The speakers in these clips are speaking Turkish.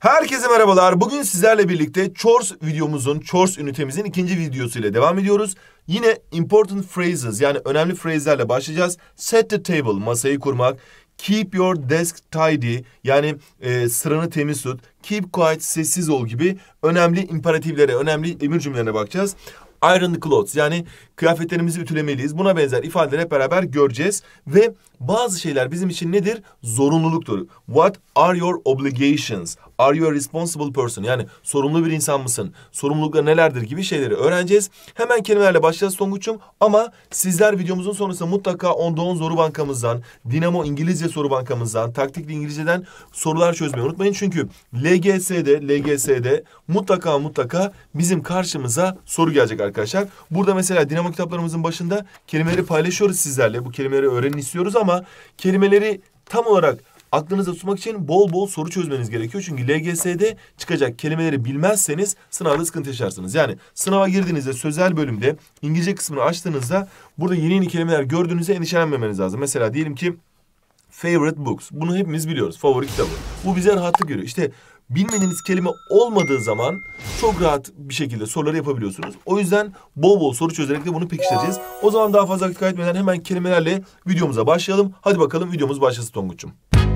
Herkese merhabalar. Bugün sizlerle birlikte Chores ünitemizin ikinci videosuyla devam ediyoruz. Yine important phrases yani önemli phraslerle başlayacağız. Set the table, masayı kurmak. Keep your desk tidy yani sıranı temiz tut. Keep quiet, sessiz ol gibi önemli imperatiflere, önemli emir cümlelerine bakacağız. Iron the clothes yani kıyafetlerimizi ütülemeliyiz. Buna benzer ifadeleri hep beraber göreceğiz. Ve bazı şeyler bizim için nedir? Zorunluluktur. What are your obligations? Are you a responsible person? Yani sorumlu bir insan mısın? Sorumluluklar nelerdir gibi şeyleri öğreneceğiz. Hemen kelimelerle başlayacağız Tonguç'um. Ama sizler videomuzun sonrasında mutlaka Onda 10 soru bankamızdan, Dinamo İngilizce soru bankamızdan, Taktikli İngilizce'den sorular çözmeyi unutmayın. Çünkü LGS'de mutlaka bizim karşımıza soru gelecek arkadaşlar. Burada mesela Dinamo kitaplarımızın başında kelimeleri paylaşıyoruz sizlerle. Bu kelimeleri öğrenin istiyoruz ama kelimeleri tam olarak aklınızda tutmak için bol soru çözmeniz gerekiyor. Çünkü LGS'de çıkacak kelimeleri bilmezseniz sınavda sıkıntı yaşarsınız. Yani sınava girdiğinizde sözel bölümde İngilizce kısmını açtığınızda burada yeni kelimeler gördüğünüzde endişelenmemeniz lazım. Mesela diyelim ki favorite books. Bunu hepimiz biliyoruz. Favori kitabı. Bu bize rahatlık veriyor. İşte bilmediğiniz kelime olmadığı zaman çok rahat bir şekilde soruları yapabiliyorsunuz. O yüzden bol soru çözerek de bunu pekiştireceğiz. O zaman daha fazla vakit kaybetmeden hemen kelimelerle videomuza başlayalım. Hadi bakalım videomuz başlasın Tonguç'um.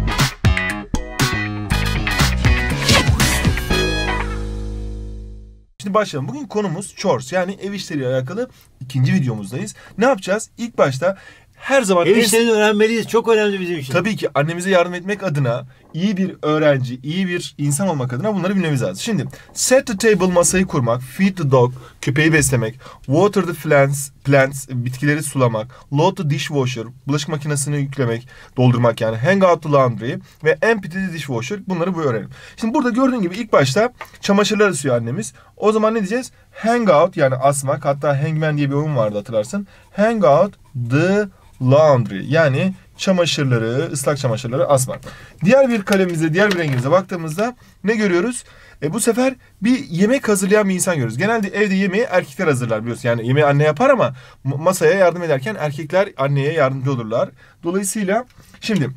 Şimdi başlayalım. Bugün konumuz chores yani ev işleriyle alakalı ikinci videomuzdayız. Ne yapacağız? İlk başta her zaman... Ev işlerini öğrenmeliyiz. Çok önemli bizim için. Tabii ki annemize yardım etmek adına, iyi bir öğrenci, iyi bir insan olmak adına bunları bilmemiz lazım. Şimdi set the table, masayı kurmak, feed the dog, köpeği beslemek, water the plants, bitkileri sulamak, load the dishwasher, bulaşık makinesini yüklemek, doldurmak yani, hang out the laundry ve empty the dishwasher, bunları bu öğrenelim. Şimdi burada gördüğün gibi ilk başta çamaşırlar asıyor annemiz. O zaman ne diyeceğiz? Hang out yani asmak, hatta hangman diye bir oyun vardı hatırlarsın. Hang out the laundry yani çamaşırları, ıslak çamaşırları asmak. Diğer bir kalemimize, diğer bir rengimize baktığımızda ne görüyoruz? Bu sefer bir yemek hazırlayan bir insan görüyoruz. Genelde evde yemeği erkekler hazırlar biliyorsun. Yani yemeği anne yapar ama masaya yardım ederken erkekler anneye yardımcı olurlar. Dolayısıyla şimdi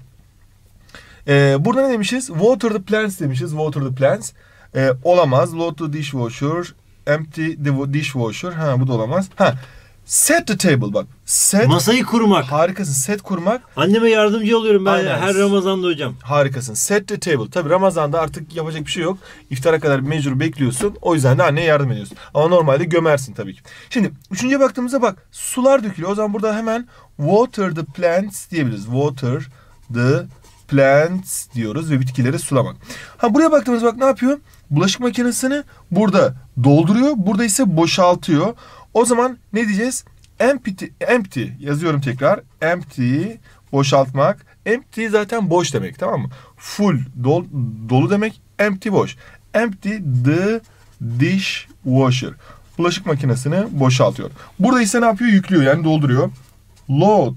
burada ne demişiz? Water the plants demişiz. Water the plants. Olamaz. Load the dishwasher. Empty the dishwasher. Bu da olamaz. Set the table bak. Set. Masayı kurmak. Harikasın. Set kurmak. Anneme yardımcı oluyorum ben Aynen. her Ramazan'da hocam. Harikasın. Set the table. Tabii Ramazan'da artık yapacak bir şey yok. İftara kadar mecbur bekliyorsun. O yüzden de anneye yardım ediyorsun. Ama normalde gömersin tabii ki. Şimdi üçüncüye baktığımızda bak. Sular dökülüyor. O zaman burada hemen water the plants diyebiliriz. Water the plants diyoruz ve bitkileri sulamak. Buraya baktığımızda bak ne yapıyor? Bulaşık makinesini burada dolduruyor. Burada ise boşaltıyor. O zaman ne diyeceğiz? Empty yazıyorum tekrar. Empty boşaltmak. Empty zaten boş demek, tamam mı? Full dolu demek. Empty boş. Empty the dishwasher. Bulaşık makinesini boşaltıyor. Burada ise ne yapıyor? Yüklüyor yani dolduruyor. Load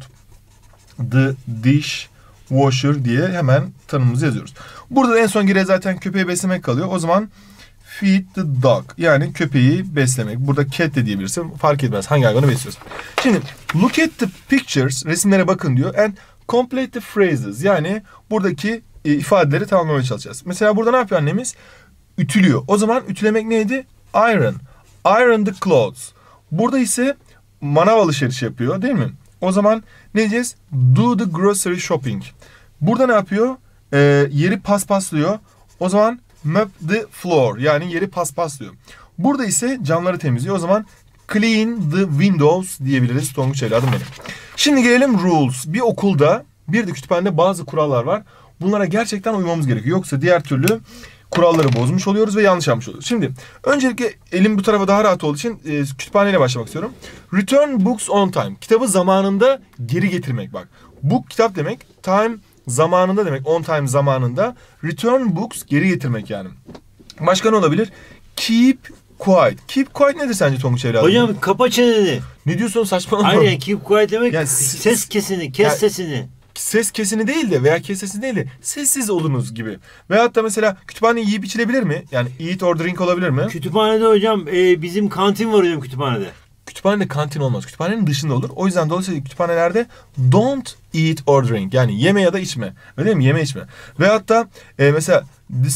the dishwasher diye hemen tanımımızı yazıyoruz. Burada da en son geriye zaten köpeği beslemek kalıyor. O zaman feed the dog yani köpeği beslemek. Burada cat de diyebilirsin. Fark etmez hangi hayvanı besliyorsun. Şimdi look at the pictures. Resimlere bakın diyor. And complete the phrases. Yani buradaki ifadeleri tamamlamaya çalışacağız. Mesela burada ne yapıyor annemiz? Ütülüyor. O zaman ütülemek neydi? Iron. Iron the clothes. Burada ise manav alışverişi yapıyor değil mi? O zaman ne diyeceğiz? Do the grocery shopping. Burada ne yapıyor? Yeri paspaslıyor. O zaman mop the floor yani yeri paspaslıyor. Burada ise camları temizliyor. O zaman clean the windows diyebiliriz. Tonguç evladım benim. Şimdi gelelim rules. Bir okulda bir de kütüphanede bazı kurallar var. Bunlara gerçekten uymamız gerekiyor. Yoksa diğer türlü kuralları bozmuş oluyoruz ve yanlış yapmış oluyoruz. Şimdi öncelikle elim bu tarafa daha rahat olduğu için kütüphaneyle başlamak istiyorum. Return books on time. Kitabı zamanında geri getirmek bak. Book kitap demek. Time zamanında demek. On time zamanında. Return books geri getirmek yani. Başka ne olabilir? Keep quiet. Keep quiet nedir sence Tonguç evladım? Hocam kapa çeneni. Ne diyorsun saçmalama? Aynen keep quiet demek Yani ses kesini, kes sesini. Ses kesini değil de veya kes sesini değil de sessiz olunuz gibi. Veyahut da mesela kütüphane yiyip içilebilir mi? Yani eat or drink olabilir mi? Kütüphanede hocam bizim kantin var hocam kütüphanede. Kütüphanede kantin olmaz. Kütüphanenin dışında olur. O yüzden dolayısıyla kütüphanelerde don't eat or drink. Yani yeme ya da içme. Öyle değil mi? Yeme içme. Veyahut da mesela disturb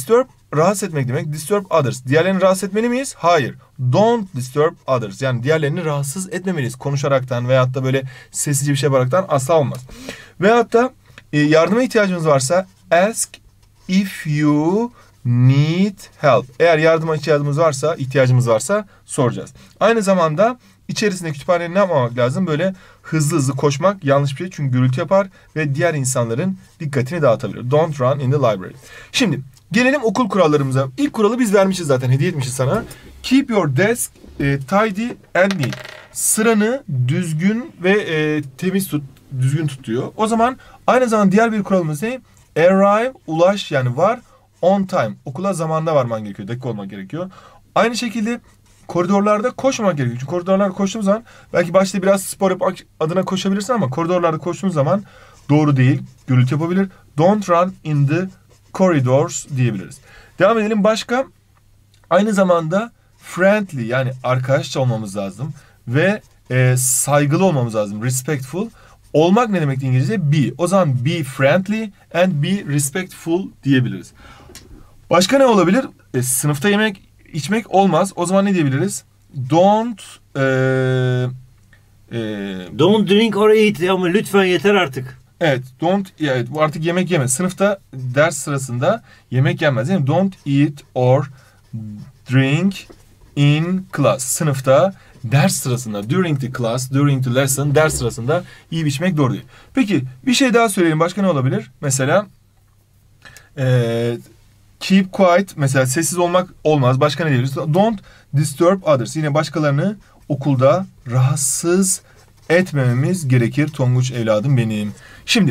rahatsız etmek demek. Disturb others. Diğerlerini rahatsız etmeli miyiz? Hayır. Don't disturb others. Yani diğerlerini rahatsız etmemeliyiz. Konuşaraktan veyahut da böyle sessizce bir şey yaparaktan asla olmaz. Veyahut da yardıma ihtiyacımız varsa ask if you need help. Eğer yardıma ihtiyacımız varsa soracağız. Aynı zamanda içerisinde kütüphaneyi ne yapmamak lazım? Böyle hızlı hızlı koşmak yanlış bir şey. Çünkü gürültü yapar ve diğer insanların dikkatini dağıtabilir. Don't run in the library. Şimdi gelelim okul kurallarımıza. İlk kuralı biz vermişiz zaten. Hediye etmişiz sana. Keep your desk tidy and neat. Sıranı düzgün ve temiz tut. Düzgün tut diyor. O zaman aynı zamanda diğer bir kuralımız ne? Arrive, ulaş yani var. On time. Okula zamanında varman gerekiyor. Dakika olmak gerekiyor. Aynı şekilde koridorlarda koşmamak gerekiyor. Çünkü koridorlarda koştuğun zaman belki başta biraz spor yapmak adına koşabilirsin ama koridorlarda koştuğun zaman doğru değil. Gürültü yapabilir. Don't run in the corridors diyebiliriz. Devam edelim. Başka aynı zamanda friendly yani arkadaşça olmamız lazım ve saygılı olmamız lazım. Respectful. Olmak ne demek İngilizce? Be. O zaman be friendly and be respectful diyebiliriz. Başka ne olabilir? Sınıfta yemek içmek olmaz. O zaman ne diyebiliriz? Don't drink or eat ama lütfen yeter artık. Evet, evet, bu artık yemek yeme. Sınıfta ders sırasında yemek yenmez değil mi? Don't eat or drink in class. Sınıfta ders sırasında, during the class, during the lesson, ders sırasında yiyip içmek doğru değil. Peki bir şey daha söyleyelim. Başka ne olabilir? Mesela keep quiet. Mesela sessiz olmak olmaz. Başka ne diyoruz? Don't disturb others. Yine başkalarını okulda rahatsız etmememiz gerekir. Tonguç evladım benim. Şimdi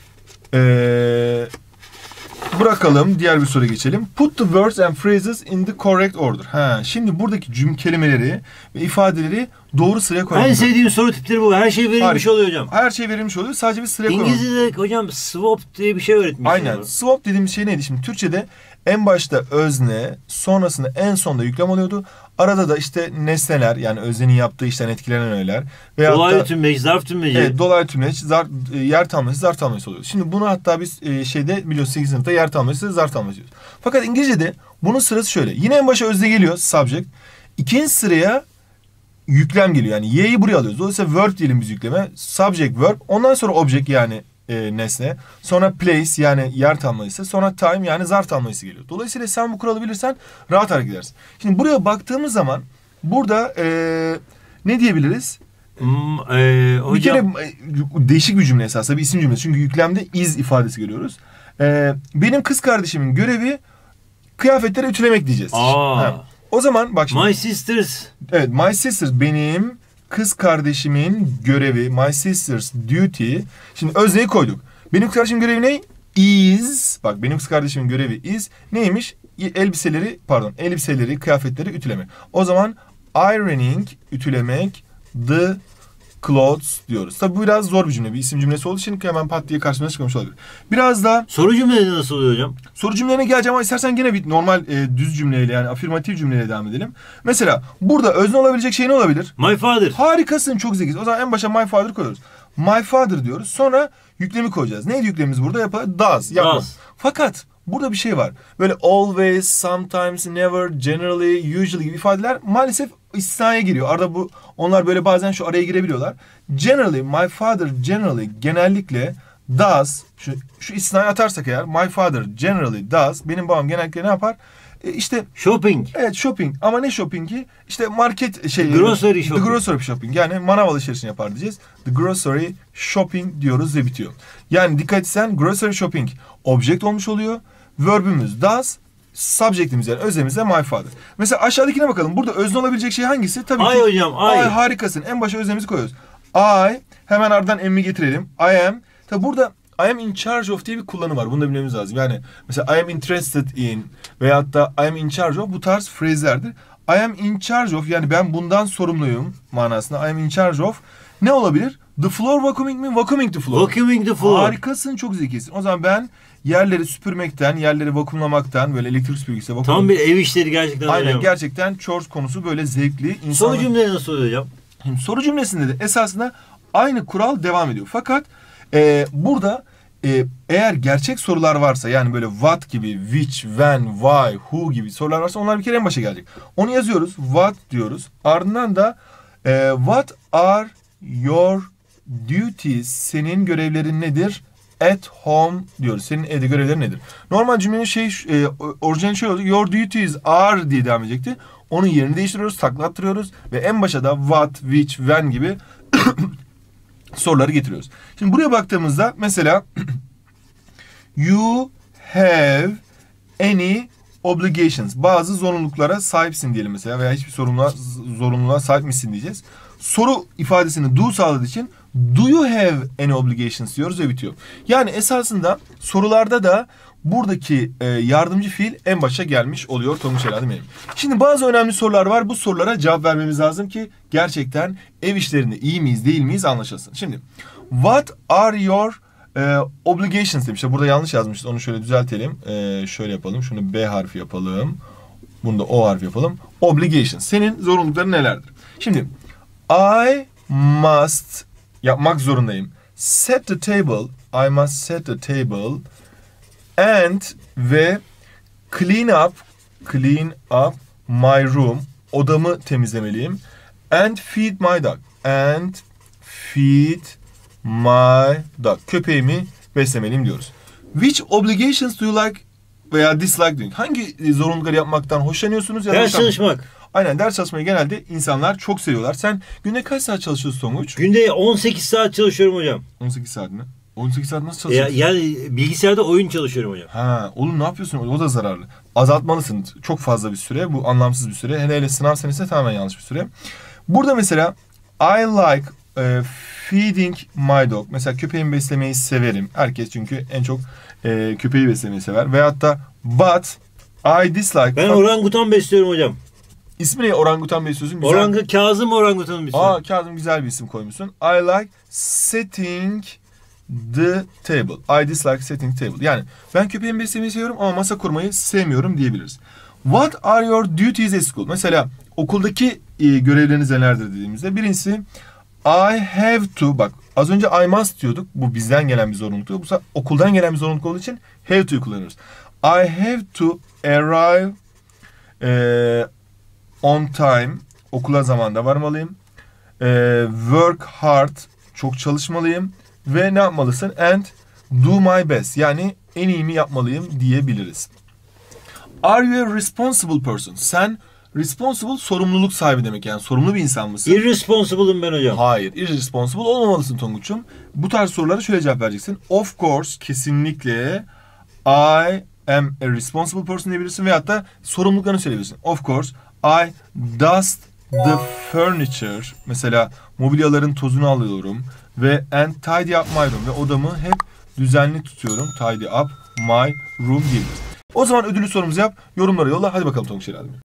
bırakalım. Diğer bir soruya geçelim. Put the words and phrases in the correct order. Şimdi buradaki kelimeleri ve ifadeleri doğru sıraya koyalım. En sevdiğim soru tipleri bu. Her şey verilmiş oluyor hocam. Her şey verilmiş oluyor. Sadece bir sıraya koyalım. İngilizce'de hocam swap diye bir şey öğretmiş. Aynen. Swap dediğimiz şey neydi? Şimdi Türkçe'de en başta özne, sonrasında en sonda yüklem oluyordu. Arada da işte nesneler yani öznenin yaptığı işten etkilenen öğeler. Dolaylı tümleç, zarf tümleci. Evet, dolaylı tümleç, yer tamlacısı, zarf tamlacısı oluyor. Şimdi bunu hatta biz biliyorsun 8. sınıfta yer tamlacısı, zarf tamlacısı diyoruz. Fakat İngilizce'de bunun sırası şöyle. Yine en başa özne geliyor, subject. İkinci sıraya yüklem geliyor. Yani y'yi buraya alıyoruz. Dolayısıyla verb diyelim biz yükleme. Subject, verb. Ondan sonra object yani nesne. Sonra place yani yer tamlacısı. Sonra time yani zarf tamlacısı geliyor. Dolayısıyla sen bu kuralı bilirsen rahat hareket edersin. Şimdi buraya baktığımız zaman burada ne diyebiliriz? Hocam... Bir kere değişik bir cümle esasında bir isim cümlesi. Çünkü yüklemde is ifadesi görüyoruz. Benim kız kardeşimin görevi kıyafetleri ütülemek diyeceğiz. O zaman bak şimdi. My sisters. Evet, my sisters benim kız kardeşimin görevi, my sister's duty. Şimdi özneyi koyduk. Benim kız kardeşimin görevi ne? Is. Bak benim kız kardeşimin görevi is. Neymiş? Elbiseleri, kıyafetleri ütülemek. O zaman ironing, ütülemek, the clothes diyoruz. Tabi bu biraz zor bir cümle. Bir isim cümlesi olduğu için hemen pat diye karşımıza çıkmış olabilir. Biraz daha... Soru cümleleri nasıl oluyor hocam? Soru cümlelerine geleceğim ama istersen gene bir normal düz cümleyle yani afirmatif cümleyle devam edelim. Mesela burada özne olabilecek şey ne olabilir? My father. Harikasın, çok zekisin. O zaman en başa my father koyuyoruz. My father diyoruz. Sonra yüklemi koyacağız. Neydi yüklemimiz burada? Does. Yapmaz. Fakat burada bir şey var. Böyle always, sometimes, never, generally, usually gibi ifadeler maalesef istisnaya giriyor. Arada onlar böyle bazen şu araya girebiliyorlar. Generally, my father generally genellikle does, şu istisnayı atarsak eğer, my father generally does, benim babam genellikle ne yapar? İşte shopping. Evet, shopping. Ama ne shoppingi? İşte market grocery shopping. The grocery shopping. Yani manav alışverişini yapar diyeceğiz. The grocery shopping diyoruz ve bitiyor. Yani dikkat etsen grocery shopping object olmuş oluyor. Verb'ümüz does. Subject'imiz yani öznemiz de my father. Mesela aşağıdakine bakalım. Burada özne olabilecek şey hangisi? Tabii ki. Hocam. Harikasın. En başa öznemizi koyuyoruz. I. Hemen ardından emmi getirelim. I am. Tabii burada I am in charge of diye bir kullanım var. Bunu da bilmemiz lazım. Yani mesela I am interested in veyahut da I am in charge of bu tarz phrase'lerdir. I am in charge of yani ben bundan sorumluyum manasında. I am in charge of ne olabilir? The floor vacuuming mi? Vacuuming the floor. Vacuuming the floor. Harikasın, çok zekisin. O zaman ben yerleri süpürmekten, yerleri vakumlamaktan böyle elektrik süpürgesi vakumlamaktan. Tam bir ev işleri gerçekten. Aynen hocam. Gerçekten chores konusu böyle zevkli. Soru cümleleri nasıl oluyor hocam? Soru cümlesinde de esasında aynı kural devam ediyor. Fakat burada eğer gerçek sorular varsa, yani böyle what gibi, which, when, why, who gibi sorular varsa onlar bir kere en başa gelecek. Onu yazıyoruz. What diyoruz. Ardından da what are your duties? Senin görevlerin nedir? At home diyoruz. Senin evde görevlerin nedir? Normal cümlenin orijinali şey oldu. Your duties are diye devam edecekti. Onun yerini değiştiriyoruz, taklattırıyoruz ve en başa da what, which, when gibi soruları getiriyoruz. Şimdi buraya baktığımızda mesela you have any obligations. Bazı zorunluluklara sahipsin diyelim mesela veya hiçbir zorunluluğa sahip misin diyeceğiz. Soru ifadesini do sağladığı için do you have any obligations diyoruz ve bitiyor. Yani esasında sorularda da buradaki yardımcı fiil en başa gelmiş oluyor Tonguç herhalde benim. Şimdi bazı önemli sorular var. Bu sorulara cevap vermemiz lazım ki gerçekten ev işlerinde iyi miyiz değil miyiz anlaşılsın. Şimdi what are your obligations demişler. Burada yanlış yazmışız. Onu şöyle düzeltelim. Şöyle yapalım. Şunu B harfi yapalım. Bunu da O harfi yapalım. Obligations. Senin zorunlulukların nelerdir? Şimdi I must yapmak zorundayım. Set the table. I must set the table. And ve clean up my room. Odamı temizlemeliyim. And feed my dog. And feed my dog. Köpeğimi beslemeliyim diyoruz. Which obligations do you like veya dislike doing? Hangi zorunlulukları yapmaktan hoşlanıyorsunuz ya da Ders çalışmak. Aynen, ders çalışmayı genelde insanlar çok seviyorlar. Sen günde kaç saat çalışıyorsun Tonguç? Günde 18 saat çalışıyorum hocam. 18 saat mi? 18 saat nasıl çalışıyorsun? Yani bilgisayarda oyun çalışıyorum hocam. Ha, oğlum ne yapıyorsun? O da zararlı. Azaltmalısın. Çok fazla bir süre. Bu anlamsız bir süre. Hele sınav senesi tamamen yanlış bir süre. Burada mesela I like feeding my dog. Mesela köpeğimi beslemeyi severim. Herkes çünkü en çok köpeği beslemeyi sever. Veyahut da but I dislike. Ben orangutan besliyorum hocam. İsmi ne? Orangutan besliyorsun. Güzel. Kazım orangutanı besliyorum. Kazım güzel bir isim koymuşsun. I like setting the table. I dislike setting table. Yani ben köpeğimi beslemeyi seviyorum ama masa kurmayı sevmiyorum diyebiliriz. What are your duties at school? Mesela okuldaki görevleriniz nelerdir dediğimizde birincisi I have to, bak az önce I must diyorduk. Bu bizden gelen bir zorunluluktu. Bu sefer okuldan gelen bir zorunluluk olduğu için have to'yu kullanıyoruz. I have to arrive on time. Okula zamanında varmalıyım. Work hard. Çok çalışmalıyım. Ve ne yapmalısın? And do my best. Yani en iyimi yapmalıyım diyebiliriz. Are you a responsible person? Sen responsible, sorumluluk sahibi demek, yani sorumlu bir insan mısın? Irresponsible'ım ben hocam. Hayır, irresponsible olmamalısın Tonguç'um. Bu tarz sorulara şöyle cevap vereceksin. Of course, kesinlikle I am a responsible person diyebilirsin veyahut da sorumluluklarını söyleyebilirsin. Of course, I dust the furniture. Mesela mobilyaların tozunu alıyorum ve and tidy up my room ve odamı hep düzenli tutuyorum. Tidy up my room diyebiliriz. O zaman ödüllü sorumuzu yap, yorumlara yolla. Hadi bakalım Tonguç herhalde.